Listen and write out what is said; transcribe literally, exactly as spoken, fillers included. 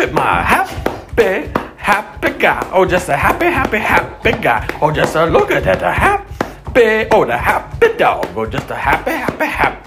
at my happy, happy guy. Oh, just a happy, happy, happy guy. Oh, just a look at that, a happy, oh, the happy dog. Oh, just a happy, happy, happy.